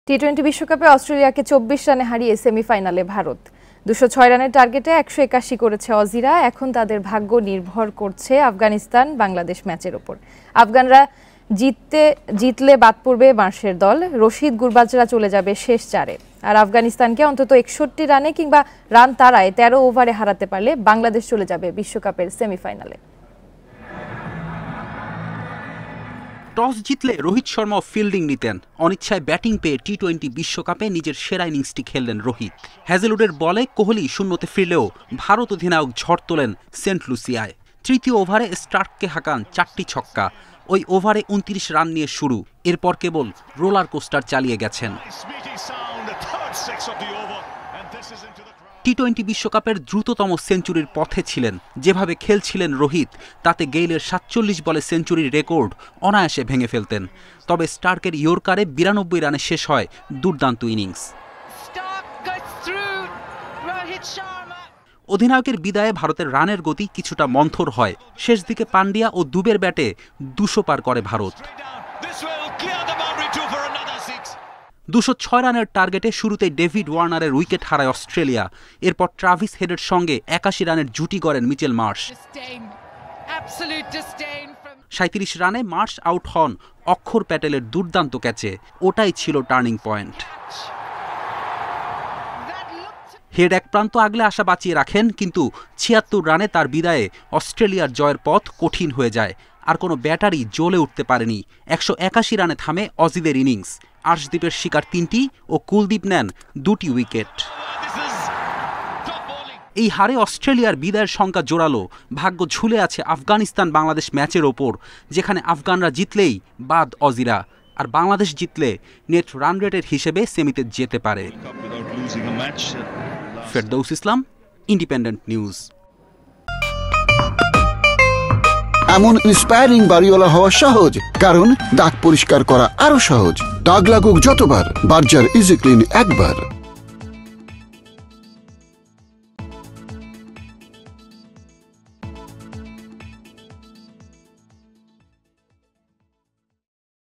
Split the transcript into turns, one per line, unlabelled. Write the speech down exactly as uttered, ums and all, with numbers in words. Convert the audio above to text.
T twenty বিশ্বকাপে অস্ট্রেলিয়াকে চব্বিশ রানে হারিয়ে সেমিফাইনালে ভারত। দুশো ছয় রানের টার্গেটে একশো একাশি করেছে অজিরা। এখন তাদের ভাগ্য নির্ভর করছে আফগানিস্তান বাংলাদেশ ম্যাচের ওপর। আফগানরা জিততে জিতলে বাদ পড়বে মার্শের দল, রশিদ গুরবাজরা চলে যাবে শেষ চারে। আর আফগানিস্তানকে অন্তত একষট্টি রানে কিংবা রান তাড়ায় তেরো ওভারে হারাতে পারলে বাংলাদেশ চলে যাবে বিশ্বকাপের সেমিফাইনালে।
টস জিতলে রোহিত শর্মা ফিল্ডিং নিতেন। অনিচ্ছায় ব্যাটিং পেয়ে টি টোয়েন্টি বিশ্বকাপে নিজের সেরা ইনিংসটি খেললেন রোহিত। হ্যাজেলউডের বলে কোহলি শূন্যতে ফিরলেও ভারত অধিনায়ক ঝড় তোলেন সেন্ট লুসিয়ায়। তৃতীয় ওভারে স্টার্ককে হাঁকান চারটি ছক্কা। ওই ওভারে উনত্রিশ রান নিয়ে শুরু। এরপর কেবল রোলার কোস্টার চালিয়ে গেছেন। টি টোয়েন্টি বিশ্বকাপের দ্রুততম সেঞ্চুরির পথে ছিলেন। যেভাবে খেলছিলেন রোহিত, তাতে গেইলের সাতচল্লিশ বলে সেঞ্চুরির রেকর্ড অনায়াসে ভেঙে ফেলতেন। তবে স্টার্কের ইয়র্কারে বিরানব্বই রানে শেষ হয় দুর্দান্ত ইনিংস। অধিনায়কের বিদায়ে ভারতের রানের গতি কিছুটা মন্থর হয়। শেষ দিকে পান্ডিয়া ও দুবের ব্যাটে দুশো পার করে ভারত। দুশো ছয় রানের টার্গেটে শুরুতেই ডেভিড ওয়ার্নারের উইকেট হারায় অস্ট্রেলিয়া। এরপর ট্রাভিস হেডের সঙ্গে একাশি রানের জুটি গড়েন মিচেল মার্শ। সাঁইত্রিশ রানে মার্শ আউট হন অক্ষর প্যাটেলের দুর্দান্ত ক্যাচে। ওটাই ছিল টার্নিং পয়েন্ট। হেড এক প্রান্ত আগলে আশা বাঁচিয়ে রাখেন, কিন্তু ছিয়াত্তর রানে তার বিদায়ে অস্ট্রেলিয়ার জয়ের পথ কঠিন হয়ে যায়। আর কোনো ব্যাটারি জ্বলে উঠতে পারেনি। একশো একাশি রানে থামে অজিদের ইনিংস। আর্শদীপের শিকার তিনটি ও কুলদীপ নেন দুটি উইকেট। এই হারে অস্ট্রেলিয়ার বিদায়ের সংখ্যা জোরালো। ভাগ্য ঝুলে আছে আফগানিস্তান বাংলাদেশ ম্যাচের ওপর, যেখানে আফগানরা জিতলেই বাদ অজিরা, আর বাংলাদেশ জিতলে নেট রান রেটের হিসেবে সেমিতে যেতে পারে। Ferdous Islam, independent news.
এমন ইন্সপায়ারিং বাড়িওয়ালা হওয়া সহজ, কারণ দাগ পরিষ্কার করা আরো সহজ। দাগ লাগুক যতবার, বার্জার ইজি ক্লিন একবার।